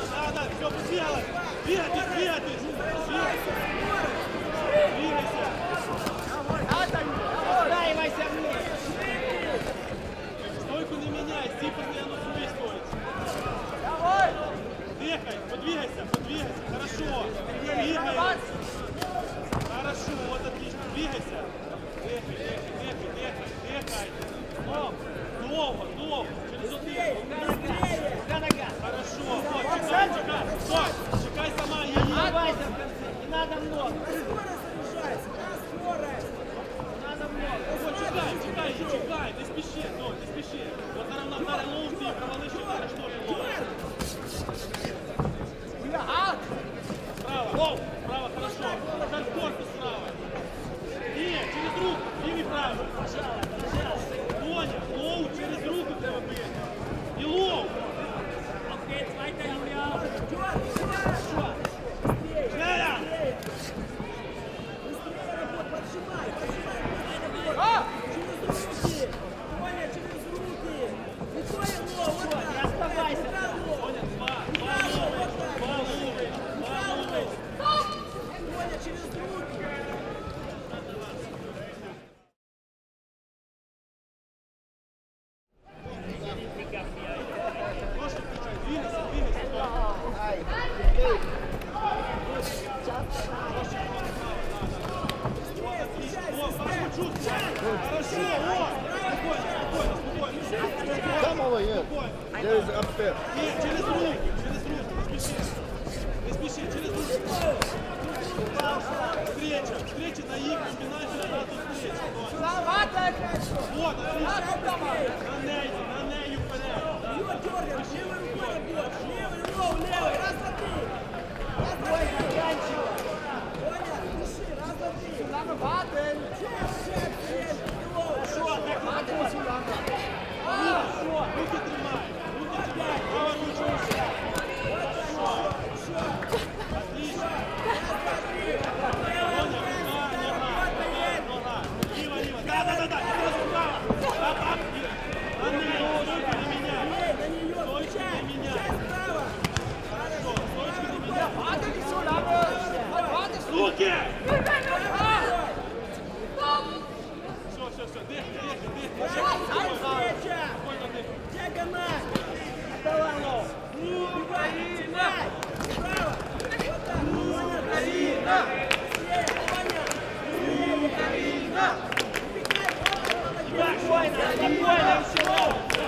Да, все, сделай. Двигайтесь. Двигайся. Устраивайся вниз. Стойку не меняй, стій постоянно свої стоїть. Подвигайся. Хорошо. Двигай. Хорошо, вот отлично. Двигайся. Дыхай. Долго. Через один. Хорошо. Вот, чекай. Стой. Чекай сама. Оставайся в конце. Не надо много. Вот, чекай. Не спеши. Вот, наравно, вдарил лоу, ты провалы, что ты что ли лоу. Справа, хорошо. Как корпус справа. Нет, через руку. Левый правый. Понял. Лоу через руку треба бить. И лоу. Окей, zweiter Julia. Schneller. Come over here. There is upstairs. Нет, через руку. Не спеши, через руку. Встреча на их комбинацию, сразу встреча. Вот, отлично. На нею вперед. Руки тримай. Права ручка. Отлично. Нога. Лево. Да. Не просто право. На нею. Стойку не меняй. Хорошо. Стойку не меняй. Руки! Все. Дыхай. Спокойно дыхай. Давай, Лоу. Украина! Спокойно, все, Лоу.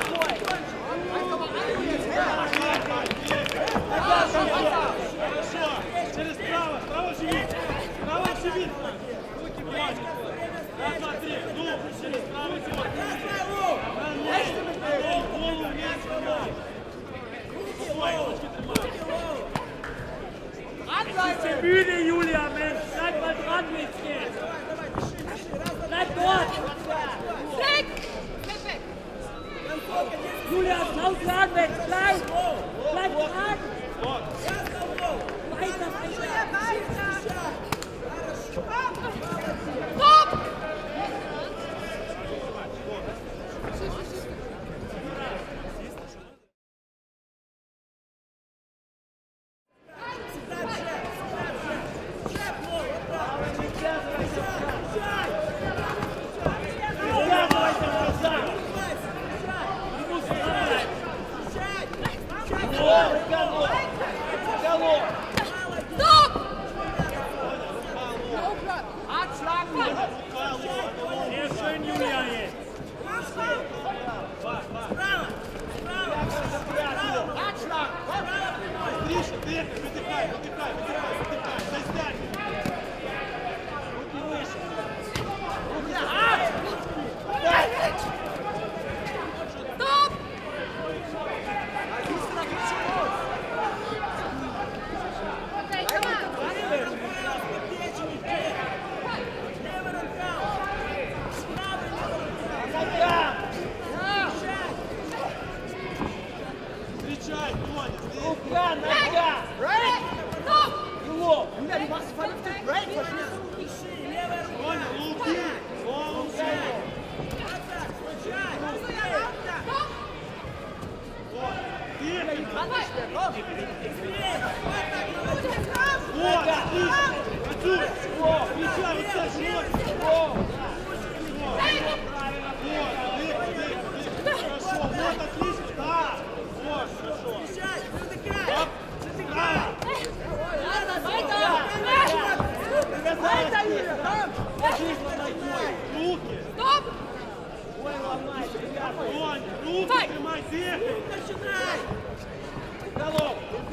Хорошо. Через право живит. Руки влазят. Раз, два, три. Ну, через правый живот. Голову вниз. Müde, Julia, Mensch. Bleib mal dran, Mädchen. Bleib dort. Julia, Ausladen weg. Bleib dran. Weiter. Sehr schön, Julia, jetzt. Выдыхай. Застянь. Руки выше. Стоп! Окей, команда. Встречай, Тоня. Рука, нога. Стоп!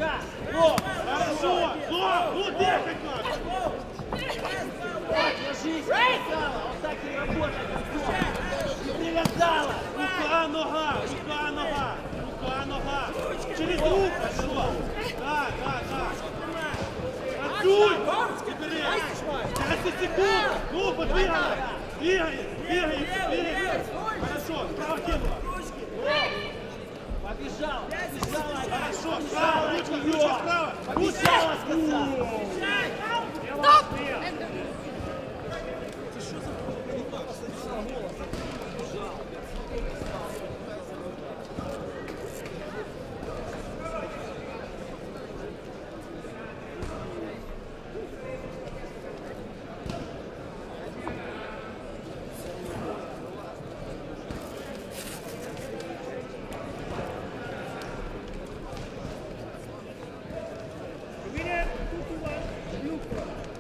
Рука! О, хорошо! Стоп! Ну, дехать надо! Ложись, привязала! Вот так и работает! Привязала! Рука, нога! Рука, нога! Рука, нога! Через руку! Хорошо! Да! Працюй! Забери! 10 секунд! Ну, подбегай! Бегай! Хорошо! Право кинула! Побежала! Хорошо! Справа! Ручка справа! Побежала, сказал. Стоп! Вине, тут у вас.